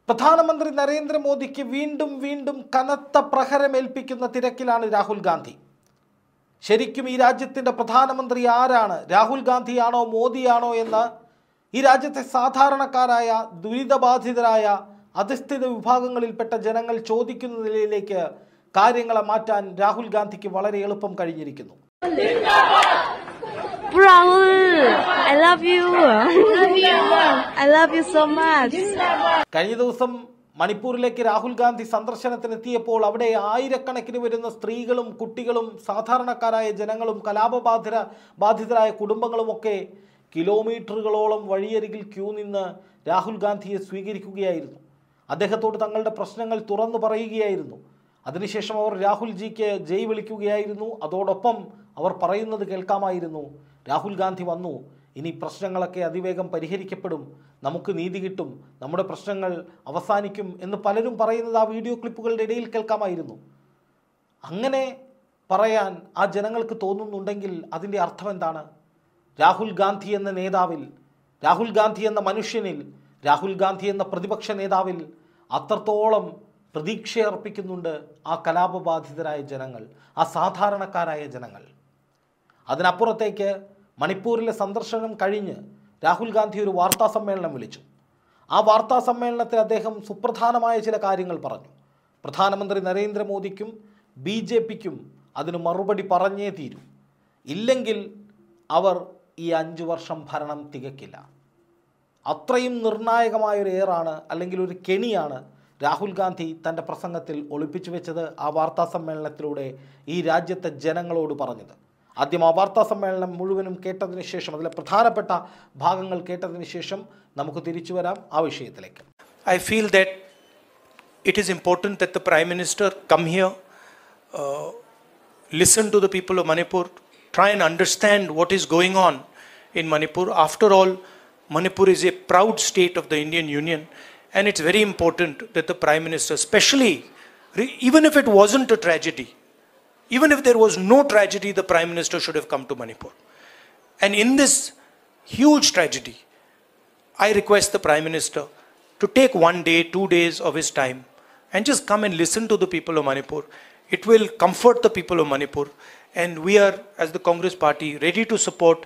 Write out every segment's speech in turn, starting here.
പ്രധാനമന്ത്രി നരേന്ദ്രമോദിക്ക് വീണ്ടും വീണ്ടും കനത്ത പ്രഹരമേൽപ്പിക്കുന്ന തിരക്കിലാണ് രാഹുൽ ഗാന്ധി. ശരിക്കും ഈ രാജ്യത്തിൻ്റെ പ്രധാനമന്ത്രി ആരാണ്? രാഹുൽ ഗാന്ധിയാണോ മോദിയാണോ എന്ന് ഈ രാജ്യത്തെ സാധാരണക്കാരായ ദുരിതബാധിതരായ അധിഷ്ഠിത വിഭാഗങ്ങളിൽപ്പെട്ട ജനങ്ങൾ ചോദിക്കുന്ന നിലയിലേക്ക് കാര്യങ്ങളെ മാറ്റാൻ രാഹുൽ ഗാന്ധിക്ക് വളരെ എളുപ്പം കഴിഞ്ഞിരിക്കുന്നു. I love you. I love you so much. കഴിഞ്ഞ ദിവസം മണിപ്പൂരിലേക്ക് രാഹുൽ ഗാന്ധി സന്ദർശനത്തിനെത്തിയപ്പോൾ അവിടെ ആയിരക്കണക്കിന് വരുന്ന സ്ത്രീകളും കുട്ടികളും സാധാരണക്കാരായ ജനങ്ങളും കലാപബാധിതരായ കുടുംബങ്ങളുമൊക്കെ കിലോമീറ്ററുകളോളം വഴിയരികിൽ ക്യൂ നിന്ന് രാഹുൽ ഗാന്ധിയെ സ്വീകരിക്കുകയായിരുന്നു. അദ്ദേഹത്തോട് തങ്ങളുടെ പ്രശ്നങ്ങൾ തുറന്നു പറയുകയായിരുന്നു. അതിനുശേഷം അവർ രാഹുൽജിക്ക് ജയ് വിളിക്കുകയായിരുന്നു. അതോടൊപ്പം അവർ പറയുന്നത് കേൾക്കാമായിരുന്നു, രാഹുൽ ഗാന്ധി വന്നു, ഇനി പ്രശ്നങ്ങളൊക്കെ അതിവേഗം പരിഹരിക്കപ്പെടും, നമുക്ക് നീതി കിട്ടും, നമ്മുടെ പ്രശ്നങ്ങൾ അവസാനിക്കും എന്ന് പലരും പറയുന്നത് ആ വീഡിയോ ക്ലിപ്പുകളുടെ ഇടയിൽ കേൾക്കാമായിരുന്നു. അങ്ങനെ പറയാൻ ആ ജനങ്ങൾക്ക് തോന്നുന്നുണ്ടെങ്കിൽ അതിൻ്റെ അർത്ഥം എന്താണ്? രാഹുൽ ഗാന്ധി എന്ന നേതാവിൽ, രാഹുൽ ഗാന്ധി എന്ന മനുഷ്യനിൽ, രാഹുൽ ഗാന്ധി എന്ന പ്രതിപക്ഷ നേതാവിൽ അത്രത്തോളം പ്രതീക്ഷയർപ്പിക്കുന്നുണ്ട് ആ കലാപബാധിതരായ ജനങ്ങൾ, ആ സാധാരണക്കാരായ ജനങ്ങൾ. അതിനപ്പുറത്തേക്ക് മണിപ്പൂരിലെ സന്ദർശനം കഴിഞ്ഞ് രാഹുൽ ഗാന്ധി ഒരു വാർത്താ സമ്മേളനം വിളിച്ചു. ആ വാർത്താ സമ്മേളനത്തിൽ അദ്ദേഹം സുപ്രധാനമായ ചില കാര്യങ്ങൾ പറഞ്ഞു. പ്രധാനമന്ത്രി നരേന്ദ്രമോദിക്കും BJPക്കും അതിന് മറുപടി പറഞ്ഞേ തീരൂ, ഇല്ലെങ്കിൽ അവർ ഈ 5 വർഷം ഭരണം തികക്കില്ല. അത്രയും നിർണായകമായൊരു ഏറാണ്, അല്ലെങ്കിൽ ഒരു കെണിയാണ് രാഹുൽ ഗാന്ധി തൻ്റെ പ്രസംഗത്തിൽ ഒളിപ്പിച്ചു വെച്ചത്. ആ വാർത്താ സമ്മേളനത്തിലൂടെ ഈ രാജ്യത്തെ ജനങ്ങളോട് പറഞ്ഞത്. ആദ്യം ആ വാർത്താ സമ്മേളനം മുഴുവനും കേട്ടതിന് ശേഷം, അതിലെ പ്രധാനപ്പെട്ട ഭാഗങ്ങൾ കേട്ടതിന് ശേഷം നമുക്ക് തിരിച്ചു വരാം ആ വിഷയത്തിലേക്ക്. I feel that it is important that the Prime Minister come here, listen to the people of Manipur, try and understand what is going on in Manipur. After all, Manipur is a proud state of the Indian Union, and it's very important that the Prime Minister, especially, even if it wasn't a tragedy, even if there was no tragedy, the Prime Minister should have come to Manipur. And in this huge tragedy, I request the Prime Minister to take 1 day, 2 days of his time and just come and listen to the people of Manipur. It will comfort the people of Manipur, and we are, as the Congress party, ready to support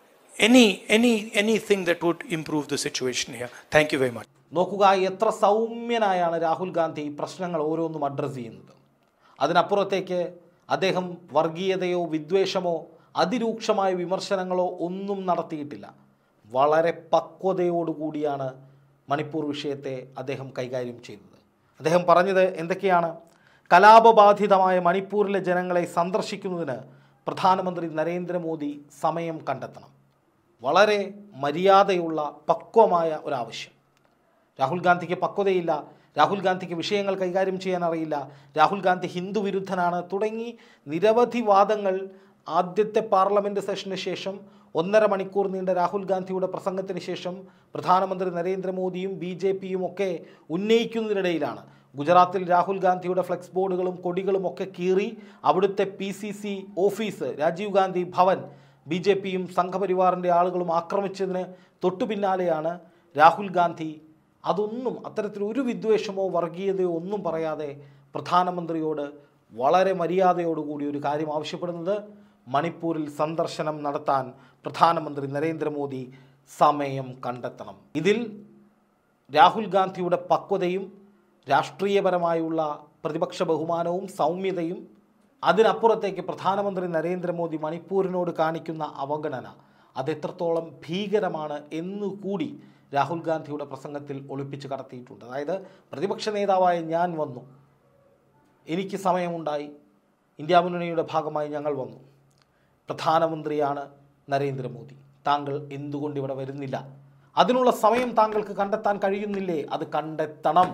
anything that would improve the situation here. Thank you very much. നോക്കുക, എത്ര സൗമ്യനായാണ് രാഹുൽ ഗാന്ധി പ്രശ്നങ്ങൾ ഓരോന്നും address ചെയ്യുന്നത്. അതിനപ്പുറത്തേക്ക് അദ്ദേഹം വർഗീയതയോ വിദ്വേഷമോ അതിരൂക്ഷമായ വിമർശനങ്ങളോ ഒന്നും നടത്തിയിട്ടില്ല. വളരെ പക്വതയോടുകൂടിയാണ് മണിപ്പൂർ വിഷയത്തെ അദ്ദേഹം കൈകാര്യം ചെയ്തത്. അദ്ദേഹം പറഞ്ഞത് എന്തൊക്കെയാണ്? കലാപബാധിതമായ മണിപ്പൂരിലെ ജനങ്ങളെ സന്ദർശിക്കുന്നതിന് പ്രധാനമന്ത്രി നരേന്ദ്രമോദി സമയം കണ്ടെത്തണം. വളരെ മര്യാദയുള്ള പക്വമായ ഒരാവശ്യം. രാഹുൽ ഗാന്ധിക്ക് പക്വതയില്ല, രാഹുൽ ഗാന്ധിക്ക് വിഷയങ്ങൾ കൈകാര്യം ചെയ്യാൻ അറിയില്ല, രാഹുൽ ഗാന്ധി ഹിന്ദു വിരുദ്ധനാണ് തുടങ്ങി നിരവധി വാദങ്ങൾ ആദ്യത്തെ പാർലമെൻറ്റ് സെഷന് ശേഷം 1.5 മണിക്കൂർ നീണ്ട രാഹുൽ ഗാന്ധിയുടെ പ്രസംഗത്തിന് ശേഷം പ്രധാനമന്ത്രി നരേന്ദ്രമോദിയും BJPയും ഒക്കെ ഉന്നയിക്കുന്നതിനിടയിലാണ് ഗുജറാത്തിൽ രാഹുൽ ഗാന്ധിയുടെ ഫ്ലെക്സ് ബോർഡുകളും കൊടികളും ഒക്കെ കീറി അവിടുത്തെ PCC ഓഫീസ്, രാജീവ് ഗാന്ധി ഭവൻ BJPയും സംഘപരിവാറിൻ്റെ ആളുകളും ആക്രമിച്ചതിന് തൊട്ടു പിന്നാലെയാണ് രാഹുൽ ഗാന്ധി അതൊന്നും, അത്തരത്തിലൊരു വിദ്വേഷമോ വർഗീയതയോ ഒന്നും പറയാതെ പ്രധാനമന്ത്രിയോട് വളരെ മര്യാദയോടുകൂടി ഒരു കാര്യം ആവശ്യപ്പെടുന്നത്, മണിപ്പൂരിൽ സന്ദർശനം നടത്താൻ പ്രധാനമന്ത്രി നരേന്ദ്രമോദി സമയം കണ്ടെത്തണം. ഇതിൽ രാഹുൽ ഗാന്ധിയുടെ പക്വതയും രാഷ്ട്രീയപരമായുള്ള പ്രതിപക്ഷ ബഹുമാനവും സൗമ്യതയും, അതിനപ്പുറത്തേക്ക് പ്രധാനമന്ത്രി നരേന്ദ്രമോദി മണിപ്പൂരിനോട് കാണിക്കുന്ന അവഗണന, അതെത്രത്തോളം ഭീകരമാണ് എന്നുകൂടി രാഹുൽ ഗാന്ധിയുടെ പ്രസംഗത്തിൽ ഒളിപ്പിച്ച് കടത്തിയിട്ടുണ്ട്. അതായത് പ്രതിപക്ഷ നേതാവായ ഞാൻ വന്നു, എനിക്ക് സമയമുണ്ടായി, ഇന്ത്യ മുന്നണിയുടെ ഭാഗമായി ഞങ്ങൾ വന്നു, പ്രധാനമന്ത്രിയാണ് നരേന്ദ്രമോദി, താങ്കൾ എന്തുകൊണ്ട് ഇവിടെ വരുന്നില്ല? അതിനുള്ള സമയം താങ്കൾക്ക് കണ്ടെത്താൻ കഴിയുന്നില്ലേ? അത് കണ്ടെത്തണം.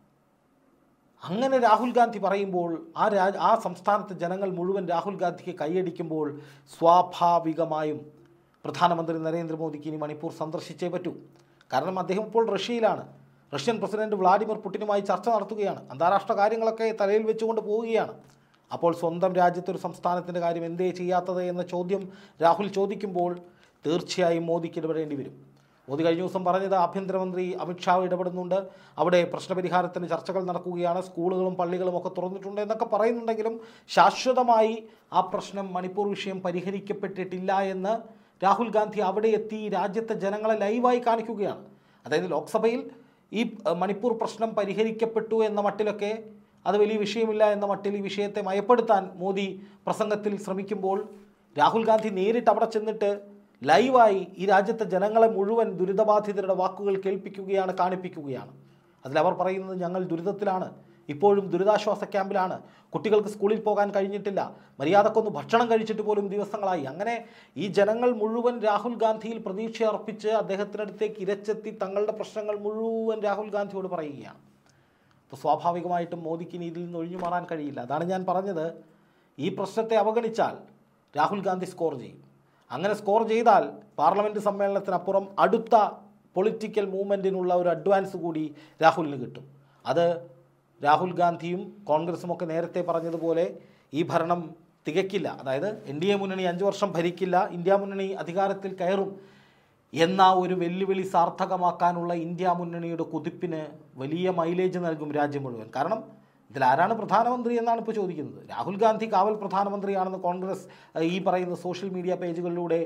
അങ്ങനെ രാഹുൽ ഗാന്ധി പറയുമ്പോൾ ആ സംസ്ഥാനത്തെ ജനങ്ങൾ മുഴുവൻ രാഹുൽ ഗാന്ധിക്ക് കൈയടിക്കുമ്പോൾ സ്വാഭാവികമായും പ്രധാനമന്ത്രി നരേന്ദ്രമോദിക്ക് ഇനി മണിപ്പൂർ സന്ദർശിച്ചേ പറ്റൂ. കാരണം അദ്ദേഹം ഇപ്പോൾ റഷ്യയിലാണ്. റഷ്യൻ പ്രസിഡന്റ് വ്ളാഡിമിർ പുടിനുമായി ചർച്ച നടത്തുകയാണ്. അന്താരാഷ്ട്ര കാര്യങ്ങളൊക്കെ തലയിൽ വെച്ചുകൊണ്ട് പോവുകയാണ്. അപ്പോൾ സ്വന്തം രാജ്യത്തൊരു സംസ്ഥാനത്തിൻ്റെ കാര്യം എന്തേ ചെയ്യാത്തത് എന്ന ചോദ്യം രാഹുൽ ചോദിക്കുമ്പോൾ തീർച്ചയായും മോദിക്ക് ഇടപെടേണ്ടി വരും. മോദി കഴിഞ്ഞ ദിവസം പറഞ്ഞത് ആഭ്യന്തരമന്ത്രി അമിത്ഷാ ഇടപെടുന്നുണ്ട്, അവിടെ പ്രശ്നപരിഹാരത്തിന് ചർച്ചകൾ നടക്കുകയാണ്, സ്കൂളുകളും പള്ളികളും ഒക്കെ തുറന്നിട്ടുണ്ട് എന്നൊക്കെ പറയുന്നുണ്ടെങ്കിലും ശാശ്വതമായി ആ പ്രശ്നം മണിപ്പൂർ വിഷയം പരിഹരിക്കപ്പെട്ടിട്ടില്ല എന്ന് രാഹുൽ ഗാന്ധി അവിടെ എത്തി രാജ്യത്തെ ജനങ്ങളെ ലൈവായി കാണിക്കുകയാണ്. അതായത് ലോക്സഭയിൽ ഈ മണിപ്പൂർ പ്രശ്നം പരിഹരിക്കപ്പെട്ടു എന്ന മട്ടിലൊക്കെ അത് വലിയ വിഷയമില്ല എന്ന മട്ടിൽ ഈ വിഷയത്തെ മയപ്പെടുത്താൻ മോദി പ്രസംഗത്തിൽ ശ്രമിക്കുമ്പോൾ രാഹുൽ ഗാന്ധി നേരിട്ട് അവിടെ ചെന്നിട്ട് ലൈവായി ഈ രാജ്യത്തെ ജനങ്ങളെ മുഴുവൻ ദുരിതബാധിതരുടെ വാക്കുകൾ കേൾപ്പിക്കുകയാണ്, കാണിപ്പിക്കുകയാണ്. അതിലവർ പറയുന്നത് ഞങ്ങൾ ദുരിതത്തിലാണ്, ഇപ്പോഴും ദുരിതാശ്വാസ ക്യാമ്പിലാണ്, കുട്ടികൾക്ക് സ്കൂളിൽ പോകാൻ കഴിഞ്ഞിട്ടില്ല, മര്യാദക്കൊന്ന് ഭക്ഷണം കഴിച്ചിട്ട് പോലും ദിവസങ്ങളായി. അങ്ങനെ ഈ ജനങ്ങൾ മുഴുവൻ രാഹുൽ ഗാന്ധിയിൽ പ്രതീക്ഷ അർപ്പിച്ച് അദ്ദേഹത്തിനടുത്തേക്ക് ഇരച്ചെത്തി തങ്ങളുടെ പ്രശ്നങ്ങൾ മുഴുവൻ രാഹുൽ ഗാന്ധിയോട് പറയുകയാണ്. അപ്പോൾ സ്വാഭാവികമായിട്ടും മോദിക്ക് ഇനി ഇതിൽ നിന്ന് ഒഴിഞ്ഞു മാറാൻ കഴിയില്ല. അതാണ് ഞാൻ പറഞ്ഞത്, ഈ പ്രശ്നത്തെ അവഗണിച്ചാൽ രാഹുൽ ഗാന്ധി സ്കോർ ചെയ്യും. അങ്ങനെ സ്കോർ ചെയ്താൽ പാർലമെൻറ്റ് സമ്മേളനത്തിനപ്പുറം അടുത്ത പൊളിറ്റിക്കൽ മൂവ്മെൻറ്റിനുള്ള ഒരു അഡ്വാൻസ് കൂടി രാഹുലിന് കിട്ടും. അത് രാഹുൽ ഗാന്ധിയും കോൺഗ്രസും ഒക്കെ നേരത്തെ പറഞ്ഞതുപോലെ ഈ ഭരണം തികയ്ക്കില്ല, അതായത് NDA മുന്നണി 5 വർഷം ഭരിക്കില്ല, ഇന്ത്യ മുന്നണി അധികാരത്തിൽ കയറും എന്ന ഒരു വെല്ലുവിളി സാർത്ഥകമാക്കാനുള്ള ഇന്ത്യ മുന്നണിയുടെ കുതിപ്പിന് വലിയ മൈലേജ് നൽകും രാജ്യം മുഴുവൻ. കാരണം ഇതിലാരാണ് പ്രധാനമന്ത്രി എന്നാണ് ഇപ്പോൾ ചോദിക്കുന്നത്. രാഹുൽ ഗാന്ധി കാവൽ പ്രധാനമന്ത്രിയാണെന്ന് കോൺഗ്രസ് ഈ പറയുന്ന സോഷ്യൽ മീഡിയ പേജുകളിലൂടെ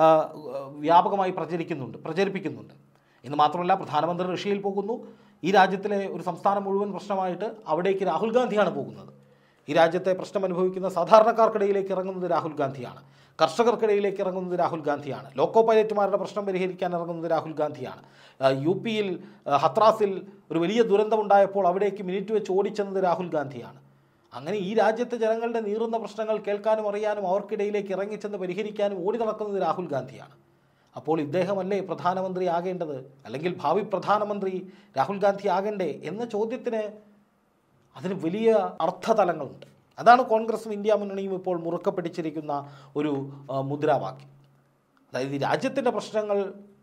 വ്യാപകമായി പ്രചരിപ്പിക്കുന്നുണ്ട്. എന്ന് മാത്രമല്ല, പ്രധാനമന്ത്രി റഷ്യയിൽ പോകുന്നു. ഈ രാജ്യത്തിലെ ഒരു സംസ്ഥാനം മുഴുവൻ പ്രശ്നമായിട്ട് അവിടേക്ക് രാഹുൽ ഗാന്ധിയാണ് പോകുന്നത്. ഈ രാജ്യത്തെ പ്രശ്നം അനുഭവിക്കുന്ന സാധാരണക്കാർക്കിടയിലേക്ക് ഇറങ്ങുന്നത് രാഹുൽ ഗാന്ധിയാണ്, കർഷകർക്കിടയിലേക്ക് ഇറങ്ങുന്നത് രാഹുൽ ഗാന്ധിയാണ്, ലോക്കോ പൈലറ്റുമാരുടെ പ്രശ്നം പരിഹരിക്കാൻ ഇറങ്ങുന്നത് രാഹുൽ ഗാന്ധിയാണ്. UP യിൽ ഹത്രാസിൽ ഒരു വലിയ ദുരന്തമുണ്ടായപ്പോൾ അവിടേക്ക് മിനിറ്റ് വെച്ച് ഓടിച്ചെന്നത് രാഹുൽ ഗാന്ധിയാണ്. അങ്ങനെ ഈ രാജ്യത്തെ ജനങ്ങളുടെ നീറുന്ന പ്രശ്നങ്ങൾ കേൾക്കാനും അറിയാനും അവർക്കിടയിലേക്ക് ഇറങ്ങിച്ചെന്ന് പരിഹരിക്കാനും ഓടി നടക്കുന്നത് രാഹുൽ ഗാന്ധിയാണ്. അപ്പോൾ ഇദ്ദേഹമല്ലേ പ്രധാനമന്ത്രി ആകേണ്ടത്, അല്ലെങ്കിൽ ഭാവി പ്രധാനമന്ത്രി രാഹുൽ ഗാന്ധി ആകണ്ടേ എന്ന ചോദ്യത്തിന് അതിന് വലിയ അർത്ഥതലങ്ങളുണ്ട്. അതാണ് കോൺഗ്രസും ഇന്ത്യ മുന്നണിയും ഇപ്പോൾ മുറുക്കെ പിടിച്ചിരിക്കുന്ന ഒരു മുദ്രാവാക്യം. അതായത് ഈ രാജ്യത്തിൻ്റെ പ്രശ്നങ്ങൾ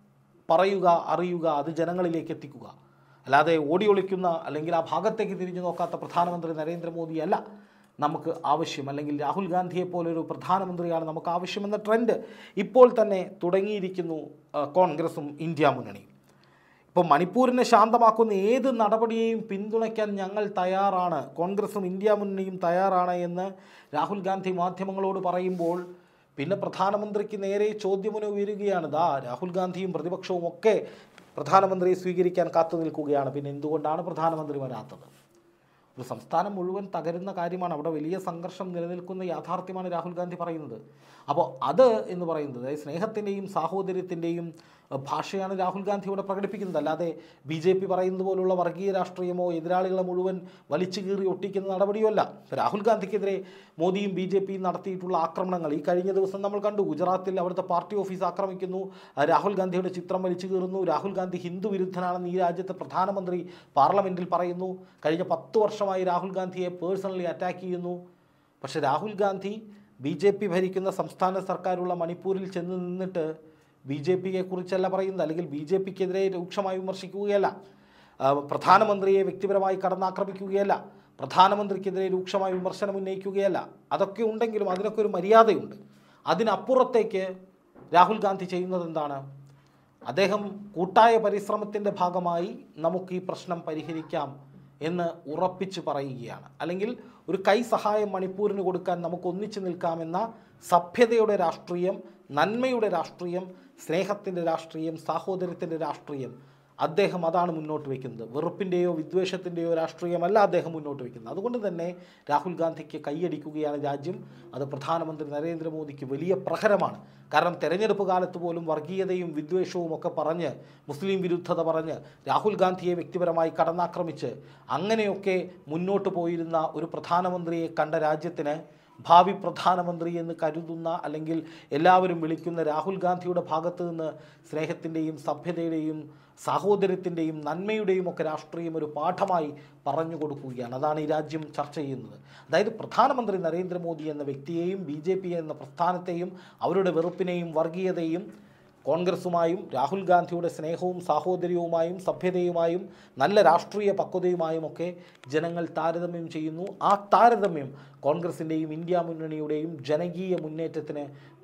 പറയുക, അറിയുക, അത് ജനങ്ങളിലേക്ക് എത്തിക്കുക. അല്ലാതെ ഓടിയൊളിക്കുന്ന അല്ലെങ്കിൽ ആ ഭാഗത്തേക്ക് തിരിഞ്ഞു നോക്കാത്ത പ്രധാനമന്ത്രി നരേന്ദ്രമോദിയല്ല നമുക്ക് ആവശ്യം, അല്ലെങ്കിൽ രാഹുൽ ഗാന്ധിയെ പോലൊരു പ്രധാനമന്ത്രിയാണ് നമുക്ക് ആവശ്യമെന്ന ട്രെൻഡ് ഇപ്പോൾ തന്നെ തുടങ്ങിയിരിക്കുന്നു കോൺഗ്രസും ഇന്ത്യ മുന്നണിയും. ഇപ്പോൾ മണിപ്പൂരിനെ ശാന്തമാക്കുന്ന ഏത് നടപടിയെയും പിന്തുണയ്ക്കാൻ ഞങ്ങൾ തയ്യാറാണ്, കോൺഗ്രസും ഇന്ത്യ മുന്നണിയും തയ്യാറാണ് എന്ന് രാഹുൽ ഗാന്ധി മാധ്യമങ്ങളോട് പറയുമ്പോൾ പിന്നെ പ്രധാനമന്ത്രിക്ക് നേരെ ചോദ്യമുന ഉയരുകയാണ്. രാഹുൽ ഗാന്ധിയും പ്രതിപക്ഷവും ഒക്കെ പ്രധാനമന്ത്രിയെ സ്വീകരിക്കാൻ കാത്തു നിൽക്കുകയാണ്. പിന്നെ എന്തുകൊണ്ടാണ് പ്രധാനമന്ത്രി വരാത്തത്? ഒരു സംസ്ഥാനം മുഴുവൻ തകരുന്ന കാര്യമാണ്, അവിടെ വലിയ സംഘർഷം നിലനിൽക്കുന്ന യാഥാർത്ഥ്യമാണ് രാഹുൽ ഗാന്ധി പറയുന്നത്. അപ്പോൾ അത് എന്ന് പറയുന്നത് സ്നേഹത്തിൻ്റെയും സാഹോദര്യത്തിൻ്റെയും ഭാഷയാണ് രാഹുൽ ഗാന്ധി ഇവിടെ പ്രകടിപ്പിക്കുന്നത്. അല്ലാതെ BJP പറയുന്നത് പോലുള്ള വർഗീയ രാഷ്ട്രീയമോ എതിരാളികളെ മുഴുവൻ വലിച്ചു കീറി ഒട്ടിക്കുന്ന നടപടിയുമല്ല. രാഹുൽ ഗാന്ധിക്കെതിരെ മോദിയും BJPയും നടത്തിയിട്ടുള്ള ആക്രമണങ്ങൾ ഈ കഴിഞ്ഞ ദിവസം നമ്മൾ കണ്ടു. ഗുജറാത്തിൽ അവിടുത്തെ പാർട്ടി ഓഫീസ് ആക്രമിക്കുന്നു, രാഹുൽ ഗാന്ധിയുടെ ചിത്രം വലിച്ചു കീറുന്നു, രാഹുൽ ഗാന്ധി ഹിന്ദു വിരുദ്ധനാണെന്ന് ഈ രാജ്യത്തെ പ്രധാനമന്ത്രി പാർലമെൻറ്റിൽ പറയുന്നു. കഴിഞ്ഞ 10 വർഷമായി രാഹുൽ ഗാന്ധിയെ പേഴ്സണലി അറ്റാക്ക് ചെയ്യുന്നു. പക്ഷേ രാഹുൽ ഗാന്ധി BJP ഭരിക്കുന്ന സംസ്ഥാന സർക്കാരുള്ള മണിപ്പൂരിൽ ചെന്ന് നിന്നിട്ട് BJPയെ കുറിച്ചല്ല പറയുന്നത്, അല്ലെങ്കിൽ BJPക്കെതിരെ രൂക്ഷമായി വിമർശിക്കുകയല്ല, പ്രധാനമന്ത്രിയെ വ്യക്തിപരമായി കടന്നാക്രമിക്കുകയല്ല, പ്രധാനമന്ത്രിക്കെതിരെ രൂക്ഷമായി വിമർശനം ഉന്നയിക്കുകയല്ല. അതൊക്കെ ഉണ്ടെങ്കിലും അതിനൊക്കെ ഒരു മര്യാദയുണ്ട്. അതിനപ്പുറത്തേക്ക് രാഹുൽ ഗാന്ധി ചെയ്യുന്നത് എന്താണ്? അദ്ദേഹം കൂട്ടായ പരിശ്രമത്തിൻ്റെ ഭാഗമായി നമുക്ക് ഈ പ്രശ്നം പരിഹരിക്കാം എന്ന് ഉറപ്പിച്ച് പറയുകയാണ്. അല്ലെങ്കിൽ ഒരു കൈ സഹായം മണിപ്പൂരിന് കൊടുക്കാൻ നമുക്ക് ഒന്നിച്ചു നിൽക്കാമെന്ന സഭ്യതയുടെ രാഷ്ട്രീയം, നന്മയുടെ രാഷ്ട്രീയം, സ്നേഹത്തിൻ്റെ രാഷ്ട്രീയം, സാഹോദര്യത്തിൻ്റെ രാഷ്ട്രീയം അദ്ദേഹം അതാണ് മുന്നോട്ട് വയ്ക്കുന്നത്. വെറുപ്പിൻ്റെയോ വിദ്വേഷത്തിൻ്റെയോ രാഷ്ട്രീയമല്ല അദ്ദേഹം മുന്നോട്ട് വയ്ക്കുന്നത്. അതുകൊണ്ട് തന്നെ രാഹുൽ ഗാന്ധിക്ക് കൈയടിക്കുകയാണ് രാജ്യം. അത് പ്രധാനമന്ത്രി നരേന്ദ്രമോദിക്ക് വലിയ പ്രഹരമാണ്. കാരണം തെരഞ്ഞെടുപ്പ് കാലത്ത് പോലും വർഗീയതയും വിദ്വേഷവും ഒക്കെ പറഞ്ഞ്, മുസ്ലിം വിരുദ്ധത പറഞ്ഞ്, രാഹുൽ ഗാന്ധിയെ വ്യക്തിപരമായി കടന്നാക്രമിച്ച് അങ്ങനെയൊക്കെ മുന്നോട്ട് പോയിരുന്ന ഒരു പ്രധാനമന്ത്രിയെ കണ്ട രാജ്യത്തിന് ഭാവി പ്രധാനമന്ത്രി എന്ന് കരുതുന്ന അല്ലെങ്കിൽ എല്ലാവരും വിളിക്കുന്ന രാഹുൽ ഗാന്ധിയുടെ ഭാഗത്ത് നിന്ന് സ്നേഹത്തിൻ്റെയും സഭ്യതയുടെയും സാഹോദര്യത്തിൻ്റെയും നന്മയുടെയും ഒക്കെ രാഷ്ട്രീയം ഒരു പാഠമായി പറഞ്ഞു കൊടുക്കുകയാണ്. അതാണ് ഈ രാജ്യം ചർച്ച ചെയ്യുന്നത്. അതായത് പ്രധാനമന്ത്രി നരേന്ദ്രമോദി എന്ന വ്യക്തിയെയും BJP എന്ന പ്രസ്ഥാനത്തെയും അവരുടെ വെറുപ്പിനെയും വർഗീയതയും കോൺഗ്രസുമായും രാഹുൽ ഗാന്ധിയുടെ സ്നേഹവും സാഹോദര്യവുമായും സഭ്യതയുമായും നല്ല രാഷ്ട്രീയ പക്വതയുമായും ഒക്കെ ജനങ്ങൾ താരതമ്യം ചെയ്യുന്നു. ആ താരതമ്യം കോൺഗ്രസിൻ്റെയും ഇന്ത്യ മുന്നണിയുടെയും ജനകീയ മുന്നേറ്റത്തിന്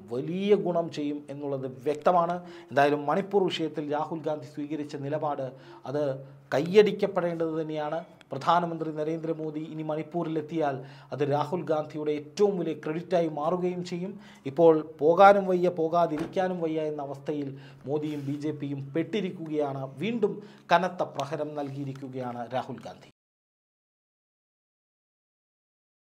വലിയ ഗുണം ചെയ്യും എന്നുള്ളത് വ്യക്തമാണ്. എന്തായാലും മണിപ്പൂർ വിഷയത്തിൽ രാഹുൽ ഗാന്ധി സ്വീകരിച്ച നിലപാട് അത് കയ്യടിക്കപ്പെടേണ്ടത് തന്നെയാണ്. പ്രധാനമന്ത്രി നരേന്ദ്രമോദി ഇനി മണിപ്പൂരിലെത്തിയാൽ അത് രാഹുൽ ഗാന്ധിയുടെ ഏറ്റവും വലിയ ക്രെഡിറ്റായി മാറുകയും ചെയ്യും. ഇപ്പോൾ പോകാനും വയ്യ, പോകാതിരിക്കാനും വയ്യ എന്ന അവസ്ഥയിൽ മോദിയും BJPയും പെട്ടിരിക്കുകയാണ്. വീണ്ടും കനത്ത പ്രഹരം നൽകിയിരിക്കുകയാണ് രാഹുൽ ഗാന്ധി.